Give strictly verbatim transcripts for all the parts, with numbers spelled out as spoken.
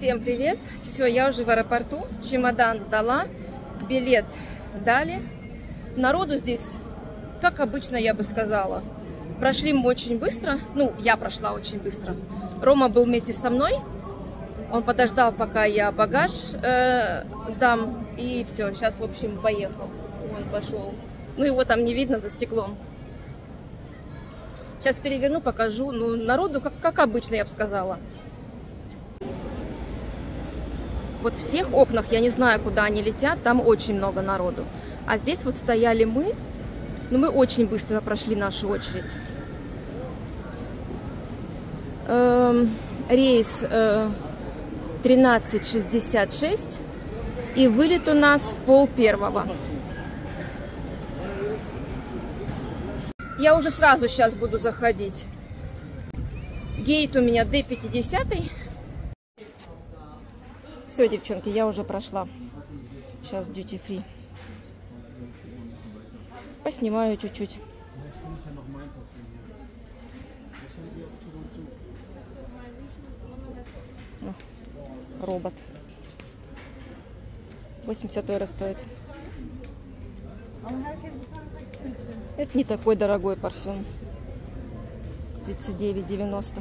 Всем привет! Все, я уже в аэропорту, чемодан сдала, билет дали. Народу здесь, как обычно, я бы сказала. Прошли мы очень быстро, ну, я прошла очень быстро. Рома был вместе со мной, он подождал, пока я багаж э, сдам, и все, сейчас, в общем, поехал. Он пошел. Ну, его там не видно за стеклом. Сейчас переверну, покажу. Ну, народу, как, как обычно, я бы сказала. Вот в тех окнах, я не знаю, куда они летят, там очень много народу. А здесь вот стояли мы, но мы очень быстро прошли нашу очередь. Эм, рейс э, тринадцать шестьдесят шесть, и вылет у нас в пол первого. Я уже сразу сейчас буду заходить. Гейт у меня дэ пятьдесят. Все, девчонки, я уже прошла. Сейчас duty free. Поснимаю чуть-чуть. Робот. восемьдесят евро стоит. Это не такой дорогой парфюм. тридцать девять девяносто.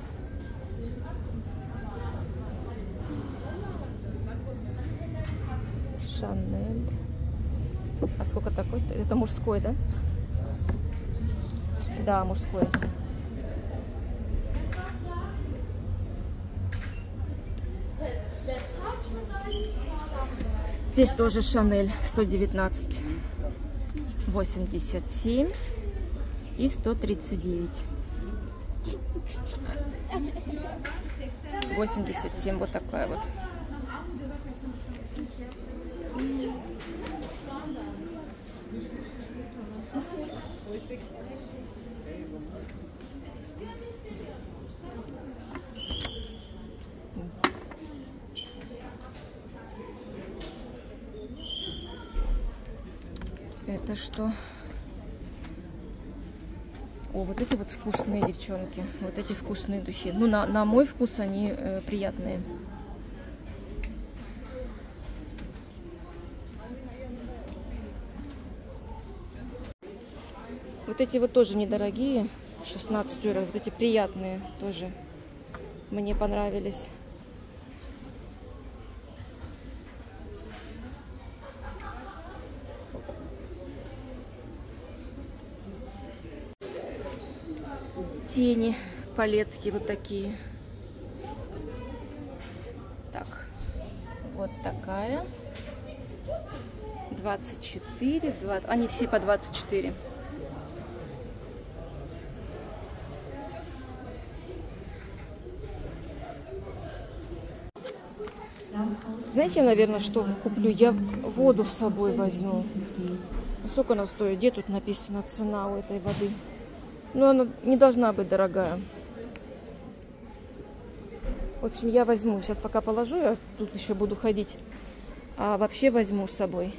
Шанель. А сколько такой стоит? Это мужской, да? Да, мужской. Здесь тоже Шанель сто девятнадцать, восемьдесят семь и сто тридцать девять. восемьдесят семь, вот такая вот. Это что? О, вот эти вот вкусные, девчонки. Вот эти вкусные духи. Ну, на, на мой вкус они э, приятные. Вот эти вот тоже недорогие. шестнадцать евро. Вот эти приятные тоже мне понравились. Тени, палетки вот такие. Так, вот такая. двадцать четыре, двадцать, они все по двадцать четыре. Знаете, наверное, что куплю? Я воду с собой возьму. Сколько она стоит? Где тут написана цена у этой воды? Но она не должна быть дорогая. В общем, я возьму. Сейчас пока положу, я тут еще буду ходить. А вообще возьму с собой.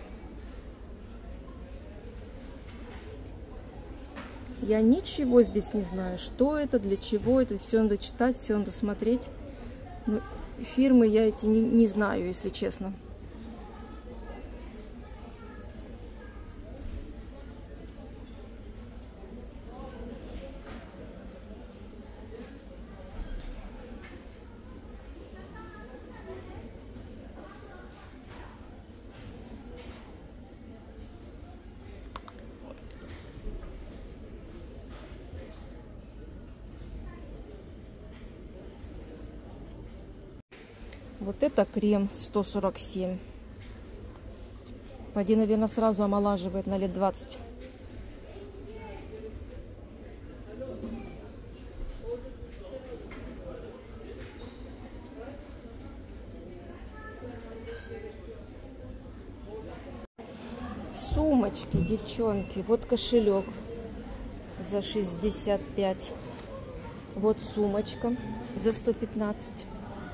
Я ничего здесь не знаю. Что это, для чего это. Все надо читать, все надо смотреть. Но фирмы я эти не, не знаю, если честно. Вот это крем сто сорок семь. Пойди, наверное, сразу омолаживает на лет двадцать. Сумочки, девчонки. Вот кошелек за шестьдесят пять. Вот сумочка за сто пятнадцать.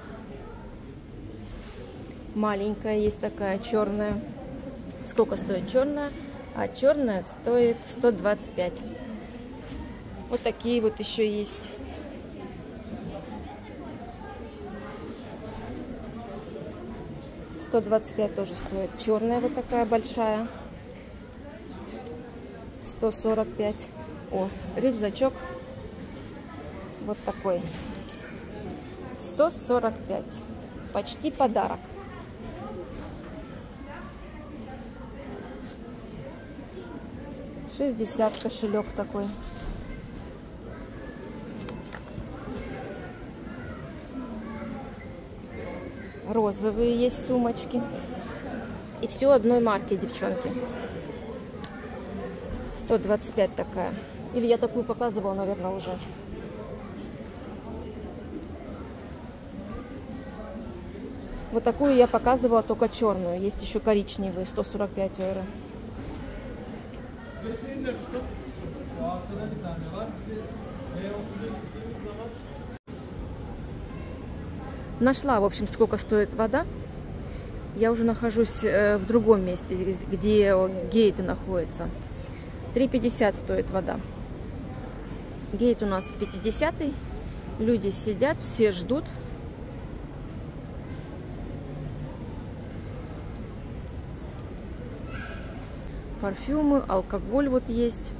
Маленькая есть такая, черная. Сколько стоит черная? А черная стоит сто двадцать пять. Вот такие вот еще есть. сто двадцать пять тоже стоит. Черная вот такая большая. сто сорок пять. О, рюкзачок. Вот такой. сто сорок пять. Почти подарок. шестьдесят кошелек такой. Розовые есть сумочки. И все одной марки, девчонки. сто двадцать пять такая. Или я такую показывала, наверное, уже. Вот такую я показывала, только черную. Есть еще коричневые, сто сорок пять евро. Нашла, в общем, сколько стоит вода. Я уже нахожусь в другом месте, где гейт находится. три пятьдесят стоит вода. Гейт у нас пятидесятый. Люди сидят, все ждут. Парфюмы, алкоголь вот есть.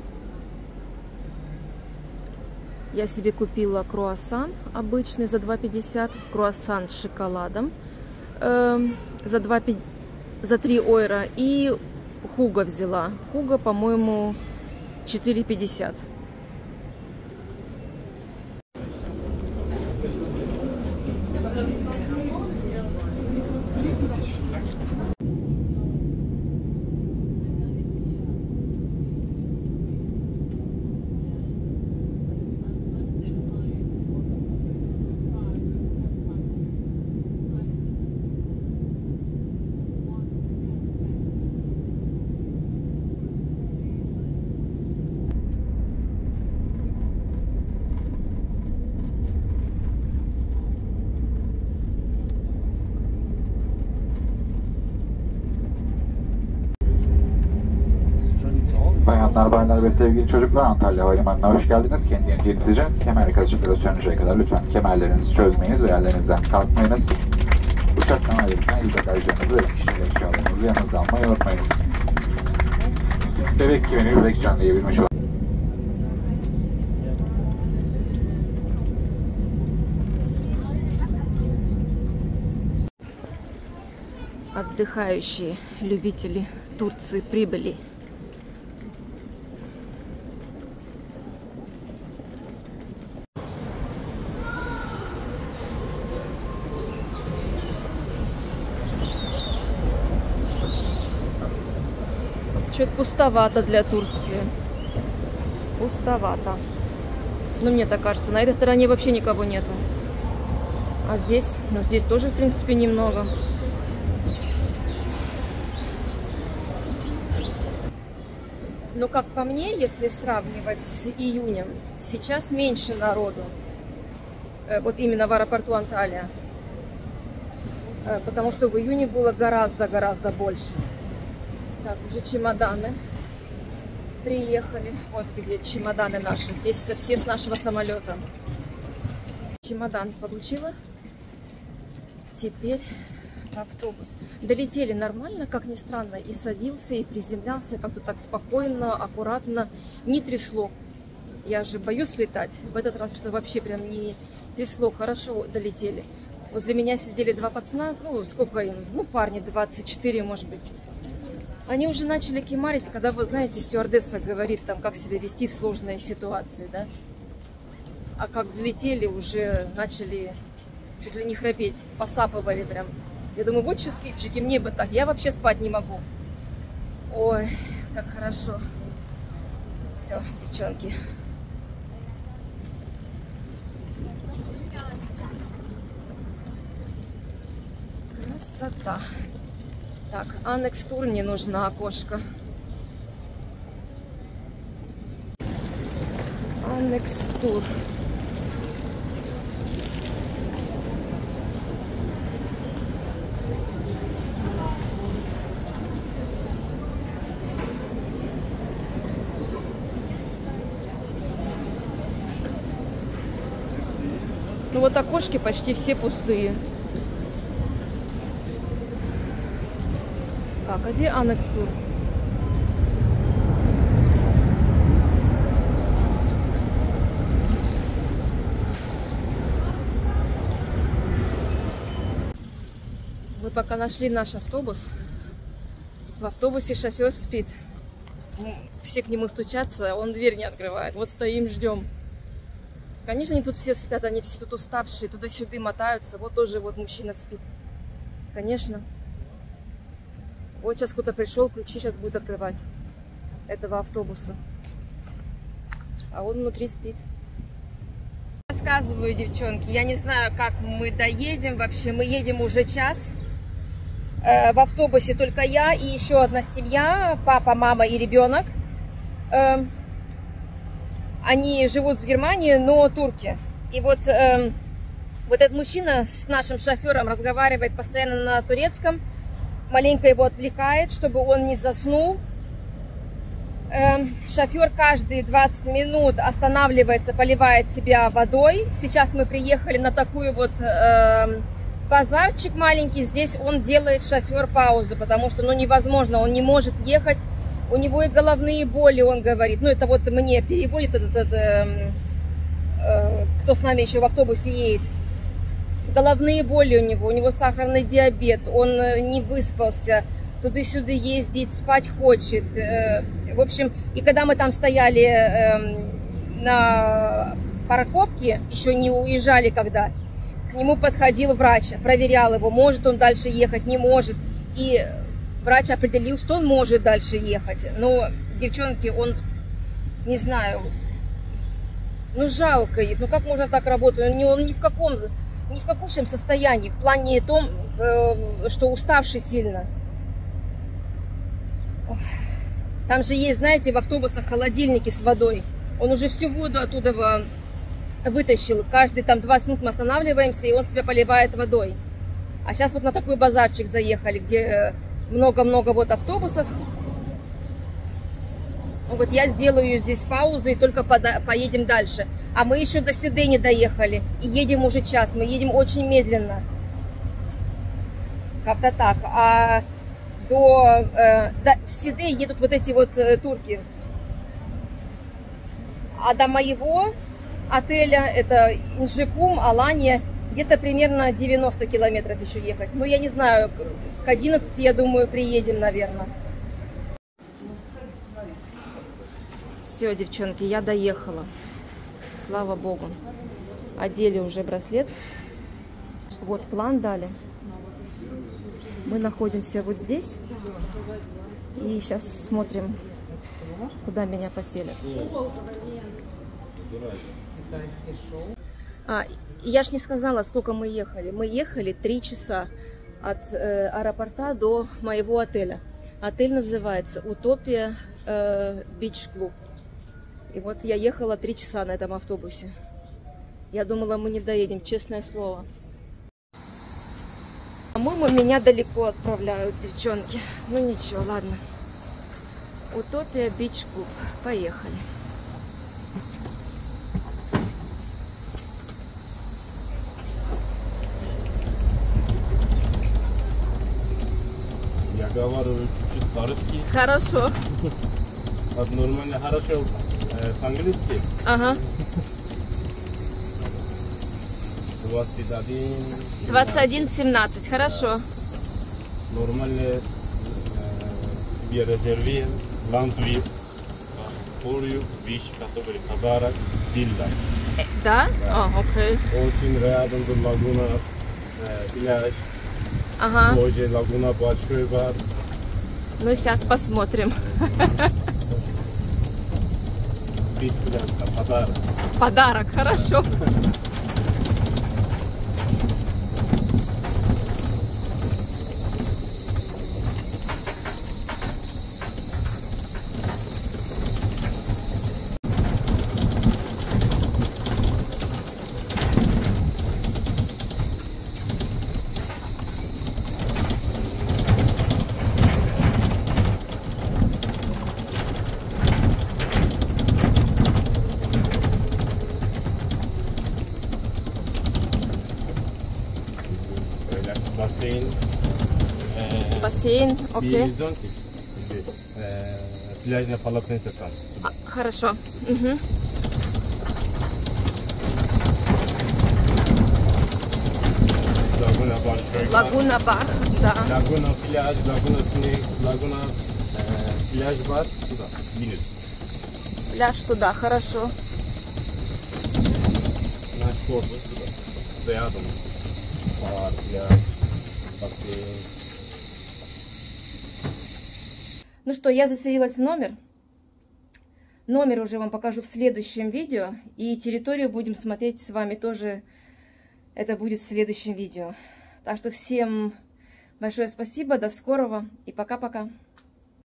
Я себе купила круассан обычный за два пятьдесят. Круассан с шоколадом э, за, два, за три евро. И хуго взяла. Хуго, по-моему, четыре пятьдесят. Bayanlar, baylar ve sevgili çocuklar, Antalya Havalimanı'na hoş geldiniz. Kendi ineceğiniz için kemer kazıcıkları sönünceye kadar lütfen kemerlerinizi çözmeyiniz ve yerlerinizden kalkmayınız. Uçaktan ayrılırken el bagajlarınızı ve kişiler eşyalarınızı yanınıza almayı unutmayınız. Bebek gibi bebek canlıya bilmiş olan Отдыхающие любители Турции прибыли. Что-то пустовато для Турции. Пустовато. Ну, мне так кажется. На этой стороне вообще никого нету. А здесь? Ну, здесь тоже, в принципе, немного. Но, как по мне, если сравнивать с июнем, сейчас меньше народу. Вот именно в аэропорту Анталия. Потому что в июне было гораздо-гораздо больше. Так, уже чемоданы приехали. Вот где чемоданы наши. Здесь это все с нашего самолета. Чемодан получила. Теперь автобус. Долетели нормально, как ни странно. И садился, и приземлялся как-то так спокойно, аккуратно. Не трясло. Я же боюсь летать. В этот раз что-то вообще прям не трясло. Хорошо долетели. Возле меня сидели два пацана. Ну, сколько им? Ну, парни, двадцать четыре, может быть. Они уже начали кимарить, когда, вы знаете, стюардесса говорит, там, как себя вести в сложной ситуации, да? А как взлетели, уже начали чуть ли не храпеть, посапывали прям. Я думаю, вот счастливчики, мне бы так, я вообще спать не могу. Ой, как хорошо. Все, девчонки. Красота. Так, Анекс Тур, не нужно окошко. Анекс Тур. Ну вот окошки почти все пустые. Так, а где Анекс Тур? Мы пока нашли наш автобус. В автобусе шофер спит. Все к нему стучатся, он дверь не открывает. Вот стоим, ждем. Конечно, они тут все спят, они все тут уставшие, туда-сюда мотаются. Вот тоже вот мужчина спит. Конечно. Вот сейчас кто-то пришел, ключи сейчас будет открывать этого автобуса. А он внутри спит. Рассказываю, девчонки, я не знаю, как мы доедем вообще. Мы едем уже час. Э, в автобусе только я и еще одна семья, папа, мама и ребенок. Э, они живут в Германии, но турки. И вот, э, вот этот мужчина с нашим шофером разговаривает постоянно на турецком. Маленько его отвлекает, чтобы он не заснул. Э, шофер каждые двадцать минут останавливается, поливает себя водой. Сейчас мы приехали на такую вот э, базарчик маленький. Здесь он делает, шофер, паузу, потому что ну невозможно, он не может ехать. У него и головные боли, он говорит. Ну это вот мне переводит этот, этот э, э, кто с нами еще в автобусе едет. Головные боли у него, у него сахарный диабет, он не выспался, туда-сюда ездить, спать хочет. В общем, и когда мы там стояли на парковке, еще не уезжали когда, к нему подходил врач, проверял его, может он дальше ехать, не может. И врач определил, что он может дальше ехать. Но, девчонки, он, не знаю, ну жалко, ну как можно так работать, он ни, он ни в каком... ни в какущем состоянии, в плане том, что уставший сильно. Там же есть, знаете, в автобусах холодильники с водой. Он уже всю воду оттуда вытащил. Каждые там двадцать минут мы останавливаемся, и он себя поливает водой. А сейчас вот на такой базарчик заехали, где много-много вот автобусов. Он говорит, я сделаю здесь паузу и только поедем дальше. А мы еще до Сиды не доехали. И едем уже час. Мы едем очень медленно. Как-то так. А до, э, до в Сиды едут вот эти вот э, турки. А до моего отеля, это Инжикум, Алания, где-то примерно девяносто километров еще ехать. Ну, я не знаю, к одиннадцати, я думаю, приедем, наверное. Все, девчонки, я доехала. Слава богу. Одели уже браслет. Вот план дали. Мы находимся вот здесь. И сейчас смотрим, куда меня поселят. А, я ж не сказала, сколько мы ехали. Мы ехали три часа от э, аэропорта до моего отеля. Отель называется Утопия э, Бич Клуб. И вот я ехала три часа на этом автобусе. Я думала, мы не доедем, честное слово. По-моему, меня далеко отправляют, девчонки. Ну ничего, ладно. Утопия Бич Клуб. Поехали. Я говорю чуть-чуть по-русски. Хорошо. Вот нормально, хорошо по-английски. Ага. двадцать один. двадцать один семнадцать, хорошо. Нормально тебе резервируем ландвид, порю, вещь, который подарок, дилда. Э, да? Да. О, окей. Очень рядом до лагуна, пляж. Ага. Позже лагуна большой бар. Ну, сейчас посмотрим. Подарок. Подарок, хорошо. Бассейн, бассейн, окей. Белый зонтик здесь. Э, пляжное полотенце там. А, хорошо. Угу. Лагуна бар. Лагуна бар, да. Лагуна пляж, лагуна снег, лагуна э, пляж бар. Туда, вниз. Пляж туда, хорошо. Наш корпус туда. Рядом. Бар, пляж, бассейн. Ну что, я заселилась в номер. Номер уже вам покажу в следующем видео. И территорию будем смотреть с вами тоже. Это будет в следующем видео. Так что всем большое спасибо, до скорого и пока-пока.